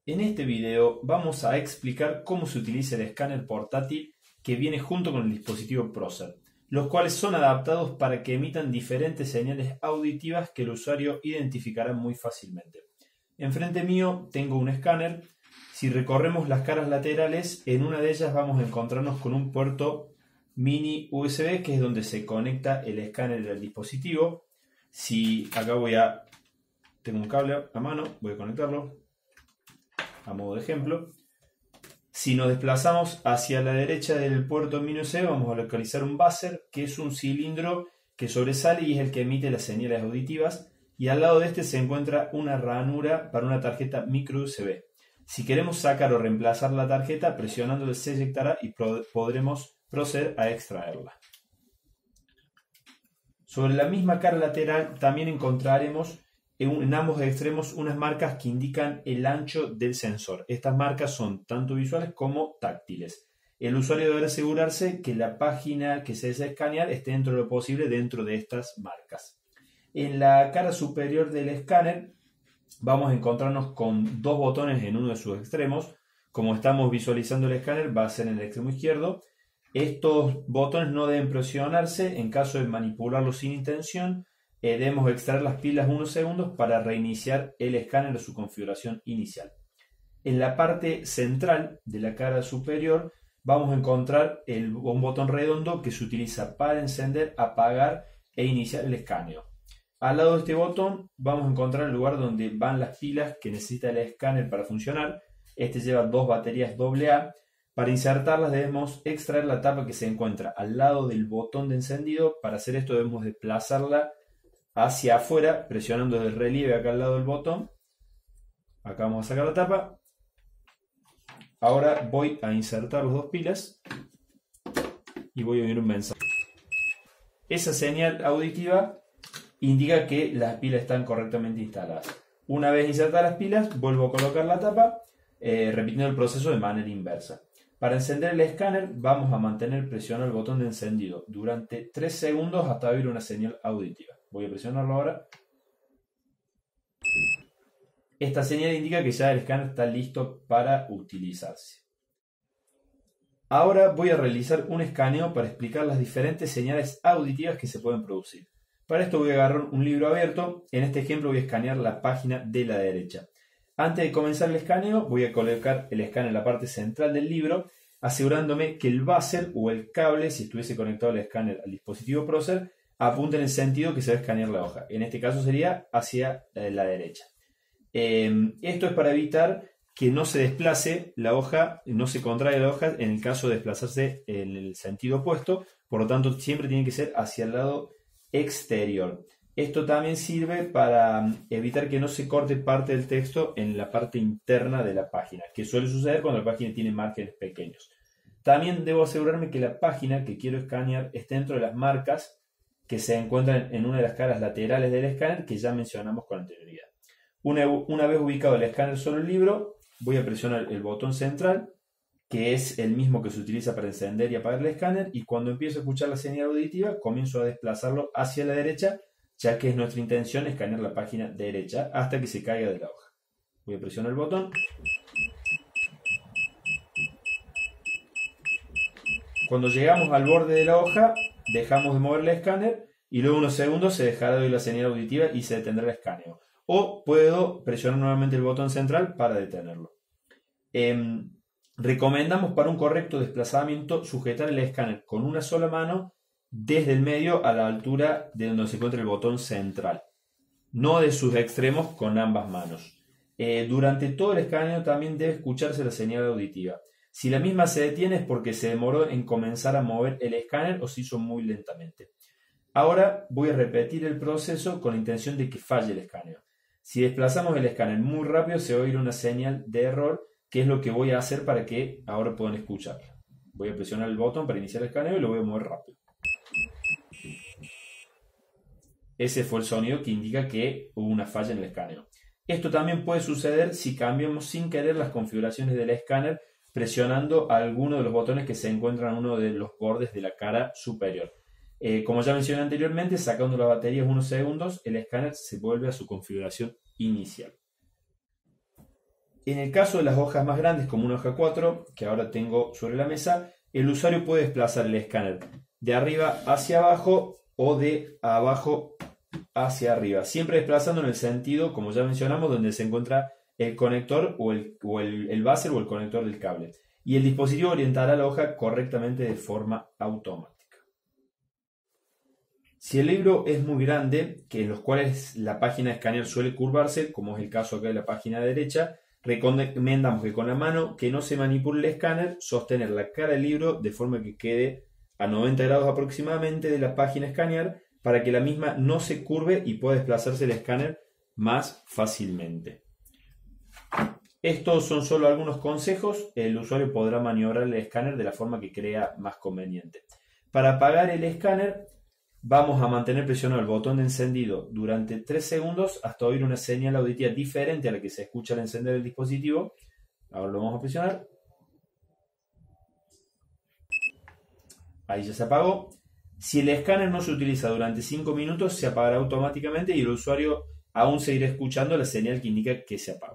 En este video vamos a explicar cómo se utiliza el escáner portátil que viene junto con el dispositivo Procer, los cuales son adaptados para que emitan diferentes señales auditivas que el usuario identificará muy fácilmente. Enfrente mío tengo un escáner. Si recorremos las caras laterales, en una de ellas vamos a encontrarnos con un puerto mini USB, que es donde se conecta el escáner del dispositivo. Si acá tengo un cable a mano, voy a conectarlo a modo de ejemplo. Si nos desplazamos hacia la derecha del puerto mini USB, vamos a localizar un buzzer, que es un cilindro que sobresale y es el que emite las señales auditivas, y al lado de este se encuentra una ranura para una tarjeta micro USB. Si queremos sacar o reemplazar la tarjeta, presionando se eyectará y podremos proceder a extraerla. Sobre la misma cara lateral también encontraremos en ambos extremos unas marcas que indican el ancho del sensor. Estas marcas son tanto visuales como táctiles. El usuario deberá asegurarse que la página que se desea escanear esté dentro de lo posible dentro de estas marcas. En la cara superior del escáner vamos a encontrarnos con dos botones en uno de sus extremos. Como estamos visualizando el escáner, va a ser en el extremo izquierdo. Estos botones no deben presionarse. En caso de manipularlos sin intención, debemos extraer las pilas unos segundos para reiniciar el escáner a su configuración inicial. En la parte central de la cara superior vamos a encontrar un botón redondo que se utiliza para encender, apagar e iniciar el escaneo. Al lado de este botón vamos a encontrar el lugar donde van las pilas que necesita el escáner para funcionar. Este lleva dos baterías AA. Para insertarlas debemos extraer la tapa que se encuentra al lado del botón de encendido. Para hacer esto debemos desplazarla hacia afuera, presionando el relieve acá al lado del botón. Acá vamos a sacar la tapa. Ahora voy a insertar las dos pilas y voy a oír un mensaje. Esa señal auditiva indica que las pilas están correctamente instaladas. Una vez insertadas las pilas, vuelvo a colocar la tapa, repitiendo el proceso de manera inversa. Para encender el escáner vamos a mantener presionado el botón de encendido durante 3 segundos hasta oír una señal auditiva. Voy a presionarlo ahora. Esta señal indica que ya el escáner está listo para utilizarse. Ahora voy a realizar un escaneo para explicar las diferentes señales auditivas que se pueden producir. Para esto voy a agarrar un libro abierto. En este ejemplo voy a escanear la página de la derecha. Antes de comenzar el escaneo voy a colocar el escáner en la parte central del libro, asegurándome que el buzzer o el cable, si estuviese conectado el escáner al dispositivo Procer, apunte en el sentido que se va a escanear la hoja. En este caso sería hacia la derecha. Esto es para evitar que no se desplace la hoja, no se contraiga la hoja en el caso de desplazarse en el sentido opuesto. Por lo tanto, siempre tiene que ser hacia el lado exterior. Esto también sirve para evitar que no se corte parte del texto en la parte interna de la página, que suele suceder cuando la página tiene márgenes pequeños. También debo asegurarme que la página que quiero escanear esté dentro de las marcas que se encuentran en una de las caras laterales del escáner que ya mencionamos con anterioridad. Una vez ubicado el escáner sobre el libro, voy a presionar el botón central, que es el mismo que se utiliza para encender y apagar el escáner, y cuando empiezo a escuchar la señal auditiva comienzo a desplazarlo hacia la derecha, ya que es nuestra intención escanear la página derecha hasta que se caiga de la hoja. Voy a presionar el botón. Cuando llegamos al borde de la hoja, dejamos de mover el escáner y luego unos segundos se dejará de oír la señal auditiva y se detendrá el escaneo. O puedo presionar nuevamente el botón central para detenerlo. Recomendamos para un correcto desplazamiento sujetar el escáner con una sola mano desde el medio a la altura de donde se encuentra el botón central, no de sus extremos con ambas manos. Durante todo el escaneo también debe escucharse la señal auditiva. Si la misma se detiene es porque se demoró en comenzar a mover el escáner o se hizo muy lentamente. Ahora voy a repetir el proceso con la intención de que falle el escaneo. Si desplazamos el escáner muy rápido se va a oír una señal de error, que es lo que voy a hacer para que ahora puedan escucharla. Voy a presionar el botón para iniciar el escaneo y lo voy a mover rápido. Ese fue el sonido que indica que hubo una falla en el escaneo. Esto también puede suceder si cambiamos sin querer las configuraciones del escáner presionando alguno de los botones que se encuentran en uno de los bordes de la cara superior. Como ya mencioné anteriormente, sacando las baterías unos segundos, el escáner se vuelve a su configuración inicial. En el caso de las hojas más grandes, como una hoja 4, que ahora tengo sobre la mesa, el usuario puede desplazar el escáner de arriba hacia abajo o de abajo hacia arriba, siempre desplazando en el sentido, como ya mencionamos, donde se encuentra el conector o el buzzer o el conector del cable. Y el dispositivo orientará la hoja correctamente de forma automática. Si el libro es muy grande, que en los cuales la página de escáner suele curvarse, como es el caso acá de la página derecha, recomendamos que con la mano que no se manipule el escáner, sostener la cara del libro de forma que quede a 90 grados aproximadamente de la página a escanear, para que la misma no se curve y pueda desplazarse el escáner más fácilmente. Estos son solo algunos consejos. El usuario podrá maniobrar el escáner de la forma que crea más conveniente. Para apagar el escáner, vamos a mantener presionado el botón de encendido durante 3 segundos hasta oír una señal auditiva diferente a la que se escucha al encender el dispositivo. Ahora lo vamos a presionar. Ahí ya se apagó. Si el escáner no se utiliza durante 5 minutos, se apagará automáticamente y el usuario aún seguirá escuchando la señal que indica que se apagó.